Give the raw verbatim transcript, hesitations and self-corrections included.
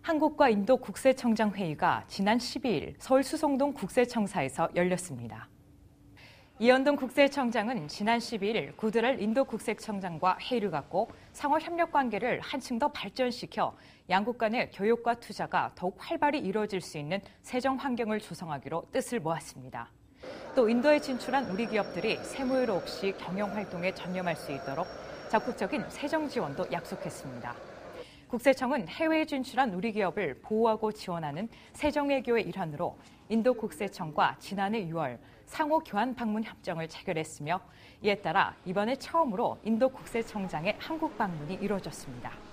한국과 인도 국세청장 회의가 지난 십이 일 서울 수성동 국세청사에서 열렸습니다. 이현동 국세청장은 지난 십이 일 구드랄 인도 국세청장과 회의를 갖고 상호 협력 관계를 한층 더 발전시켜 양국 간의 교육과 투자가 더욱 활발히 이루어질 수 있는 세정 환경을 조성하기로 뜻을 모았습니다. 또 인도에 진출한 우리 기업들이 세무회로 없이 경영 활동에 전념할 수 있도록 적극적인 세정 지원도 약속했습니다. 국세청은 해외에 진출한 우리 기업을 보호하고 지원하는 세정외교의 일환으로 인도 국세청과 지난해 유월 상호 교환 방문 협정을 체결했으며 이에 따라 이번에 처음으로 인도 국세청장의 한국 방문이 이루어졌습니다.